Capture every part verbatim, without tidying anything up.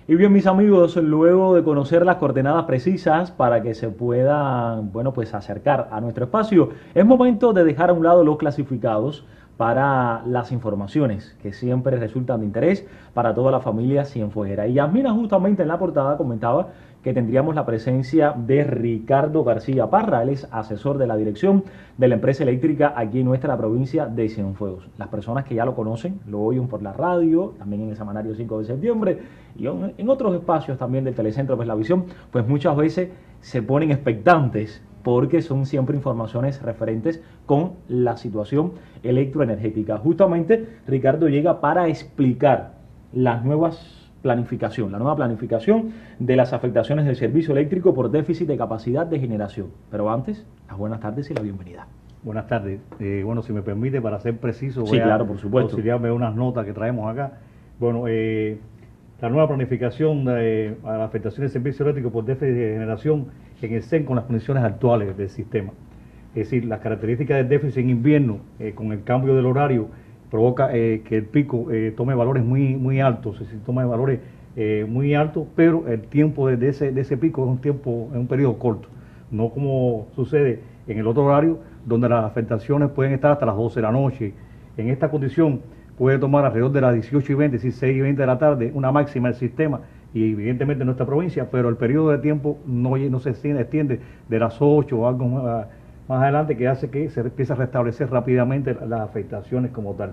Y bien, mis amigos, luego de conocer las coordenadas precisas para que se puedan, bueno, pues acercar a nuestro espacio, es momento de dejar a un lado los clasificados para las informaciones que siempre resultan de interés para toda la familia cienfueguera. Y Yasmina justamente en la portada comentaba que tendríamos la presencia de Ricardo García Parra, él es asesor de la dirección de la empresa eléctrica aquí en nuestra provincia de Cienfuegos. Las personas que ya lo conocen, lo oyen por la radio, también en el semanario cinco de septiembre y en otros espacios también del Telecentro Pues la Visión, pues muchas veces se ponen expectantes porque son siempre informaciones referentes con la situación electroenergética. Justamente Ricardo llega para explicar las nuevas planificación, la nueva planificación de las afectaciones del servicio eléctrico por déficit de capacidad de generación. Pero antes, las buenas tardes y la bienvenida. Buenas tardes. Eh, bueno, si me permite, para ser preciso, voy sí, claro, por supuesto. a auxiliarme unas notas que traemos acá. Bueno, eh, la nueva planificación de a la afectación del servicio eléctrico por déficit de generación en el C E N con las condiciones actuales del sistema. Es decir, las características del déficit en invierno, eh, con el cambio del horario, provoca eh, que el pico eh, tome valores muy muy altos, es decir, tome valores eh, muy altos, pero el tiempo de, de, ese, de ese pico es un tiempo, es un periodo corto, no como sucede en el otro horario, donde las afectaciones pueden estar hasta las doce de la noche. En esta condición puede tomar alrededor de las dieciocho y veinte, es decir, seis y veinte de la tarde, una máxima del sistema, y evidentemente en nuestra provincia, pero el periodo de tiempo no, no se extiende, extiende de las ocho o algo más, más adelante, que hace que se empiece a restablecer rápidamente las afectaciones como tal.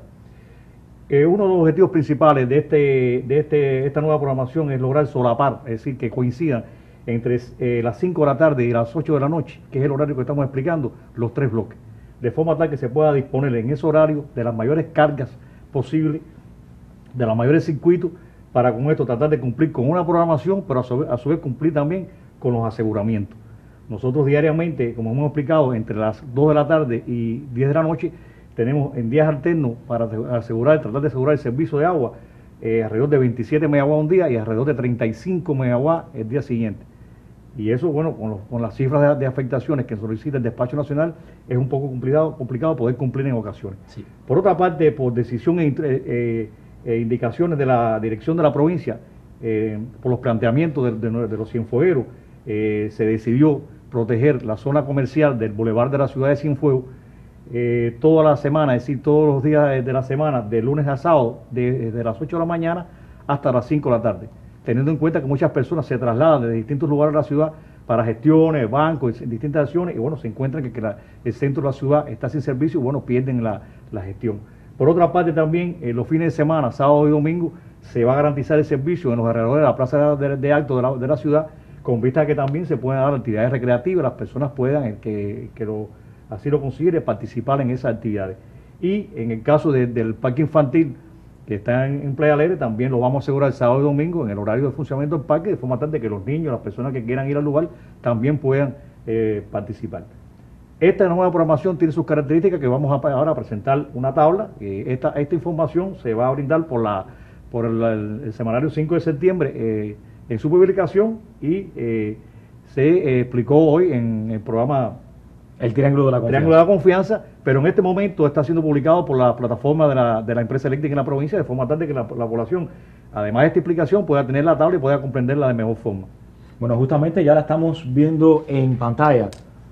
Eh, uno de los objetivos principales de, este, de este, esta nueva programación es lograr solapar, es decir, que coincidan entre eh, las cinco de la tarde y las ocho de la noche, que es el horario que estamos explicando, los tres bloques, de forma tal que se pueda disponer en ese horario de las mayores cargas posibles, de los mayores circuitos, para con esto tratar de cumplir con una programación, pero a su, a su vez cumplir también con los aseguramientos. Nosotros diariamente, como hemos explicado, entre las dos de la tarde y diez de la noche, tenemos en días alternos para asegurar, tratar de asegurar el servicio de agua, eh, alrededor de veintisiete megawatts un día y alrededor de treinta y cinco megawatts el día siguiente. Y eso, bueno, con, los, con las cifras de, de afectaciones que solicita el despacho nacional, es un poco complicado, complicado poder cumplir en ocasiones. Sí. Por otra parte, por decisión e eh, eh, indicaciones de la dirección de la provincia, eh, por los planteamientos de, de, de los cienfuegueros, eh, se decidió proteger la zona comercial del Boulevard de la ciudad de Cienfuegos eh, toda la semana, es decir, todos los días de la semana, de lunes a sábado, de, de las ocho de la mañana hasta las cinco de la tarde, teniendo en cuenta que muchas personas se trasladan de distintos lugares de la ciudad para gestiones, bancos, distintas acciones, y bueno, se encuentran que, que la, el centro de la ciudad está sin servicio y bueno, pierden la, la gestión. Por otra parte también, eh, los fines de semana, sábado y domingo, se va a garantizar el servicio en los alrededores de la plaza de, de acto de la, de la ciudad, con vista a que también se puedan dar actividades recreativas, las personas puedan, el que, que lo, así lo considere, participar en esas actividades. Y en el caso de, del parque infantil, que está en, en Playa Alegre, también lo vamos a asegurar el sábado y domingo en el horario de funcionamiento del parque, de forma tal de que los niños, las personas que quieran ir al lugar, también puedan eh, participar. Esta nueva programación tiene sus características que vamos a, ahora a presentar una tabla. Eh, esta, esta información se va a brindar por, la, por el, el, el semanario cinco de septiembre eh, en su publicación y eh, se eh, explicó hoy en el programa El Triángulo de la Confianza. Triángulo de la Confianza, pero en este momento está siendo publicado por la plataforma de la, de la empresa eléctrica en la provincia, de forma tal de que la, la población, además de esta explicación, pueda tener la tabla y pueda comprenderla de mejor forma. Bueno, justamente ya la estamos viendo en pantalla.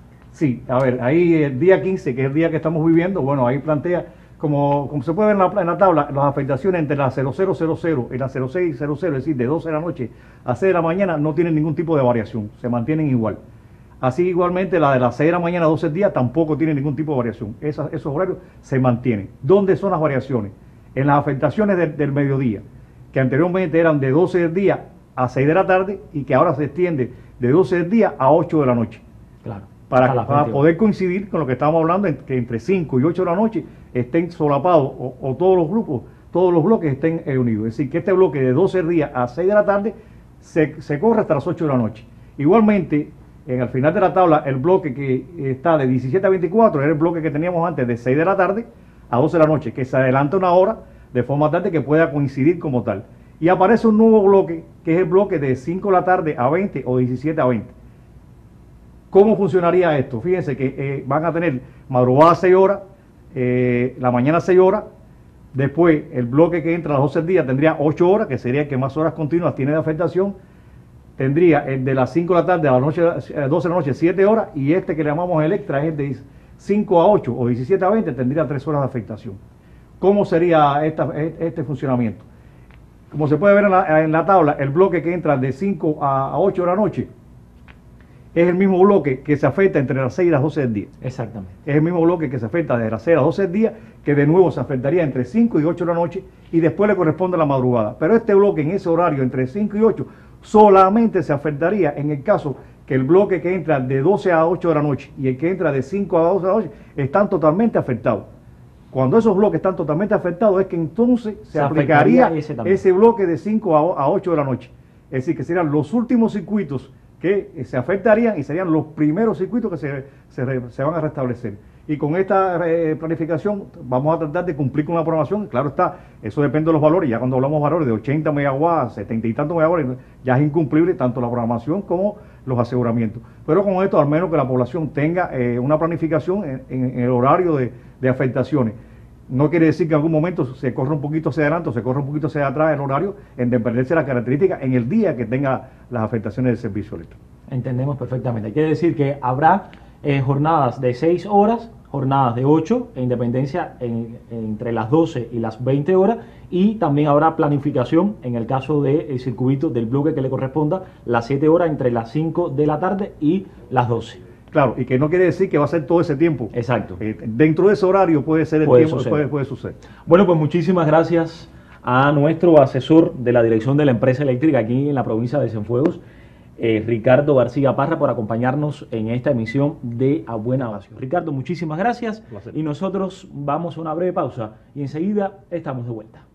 Sí, a ver, ahí el día quince, que es el día que estamos viviendo, bueno, ahí plantea, como, como se puede ver en la, en la tabla, las afectaciones entre las cero cero cero cero y las cero seis cero cero, es decir, de doce de la noche a seis de la mañana, no tienen ningún tipo de variación, se mantienen igual. Así igualmente la de las seis de la mañana a doce del día tampoco tiene ningún tipo de variación. Esas, esos horarios se mantienen. ¿Dónde son las variaciones? En las afectaciones del, del mediodía, que anteriormente eran de doce del día a seis de la tarde y que ahora se extiende de doce del día a ocho de la noche. Claro. Para, para poder coincidir con lo que estábamos hablando, en, que entre cinco y ocho de la noche estén solapados o, o todos los grupos, todos los bloques estén eh, unidos. Es decir, que este bloque de doce del día a seis de la tarde se, se corre hasta las ocho de la noche. Igualmente, en el final de la tabla, el bloque que está de diecisiete a veinticuatro era el bloque que teníamos antes de seis de la tarde a doce de la noche, que se adelanta una hora de forma tal de que pueda coincidir como tal. Y aparece un nuevo bloque, que es el bloque de cinco de la tarde a veinte o diecisiete a veinte. ¿Cómo funcionaría esto? Fíjense que eh, van a tener madrugada seis horas, eh, la mañana seis horas, Después, el bloque que entra a las doce del día tendría ocho horas, que sería el que más horas continuas tiene de afectación. Tendría el de las cinco de la tarde a las noche, doce de la noche, siete horas, y este que le llamamos el extra es el de cinco a ocho o diecisiete a veinte, tendría tres horas de afectación. ¿Cómo sería esta, este funcionamiento? Como se puede ver en la, en la tabla, el bloque que entra de cinco a ocho de la noche es el mismo bloque que se afecta entre las seis y las doce del día. Exactamente. Es el mismo bloque que se afecta desde las seis a las doce del día, que de nuevo se afectaría entre cinco y ocho de la noche, y después le corresponde la madrugada. Pero este bloque en ese horario entre cinco y ocho solamente se afectaría en el caso que el bloque que entra de doce a ocho de la noche y el que entra de cinco a doce de la noche están totalmente afectados. Cuando esos bloques están totalmente afectados es que entonces se, se aplicaría ese, ese bloque de cinco a ocho de la noche. Es decir, que serían los últimos circuitos que se afectarían y serían los primeros circuitos que se, se, se van a restablecer. Y con esta eh, planificación vamos a tratar de cumplir con la programación. Claro está, eso depende de los valores. Ya cuando hablamos de valores de ochenta megawatts, setenta y tantos megawatts, ya es incumplible tanto la programación como los aseguramientos. Pero con esto, al menos que la población tenga eh, una planificación en, en, en el horario de, de afectaciones. No quiere decir que en algún momento se corra un poquito hacia adelante o se corra un poquito hacia atrás el horario, en dependencia de las características en el día que tenga las afectaciones del servicio eléctrico. Entendemos perfectamente. Quiere decir que habrá eh, jornadas de seis horas, jornadas de ocho, en independencia en, entre las doce y las veinte horas, y también habrá planificación en el caso del circuito del bloque que le corresponda, las siete horas entre las cinco de la tarde y las doce. Claro, y que no quiere decir que va a ser todo ese tiempo. Exacto. Eh, dentro de ese horario puede ser el puede tiempo, suceder. Puede, puede suceder. Bueno, pues muchísimas gracias a nuestro asesor de la dirección de la empresa eléctrica aquí en la provincia de Cienfuegos, eh, Ricardo García Parra, por acompañarnos en esta emisión de A Buena Base. Ricardo, muchísimas gracias. Y nosotros vamos a una breve pausa y enseguida estamos de vuelta.